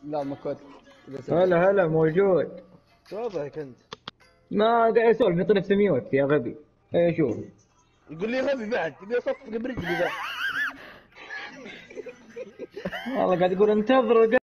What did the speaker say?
لا ما كنت. هلا هلا موجود. شو وضعك انت؟ ما قاعد اسولف يعطي نفسي ميوت يا غبي. ايه شوف. يقول لي غبي بعد، يبي اصفق برجلي ذا. والله قاعد يقول انتظر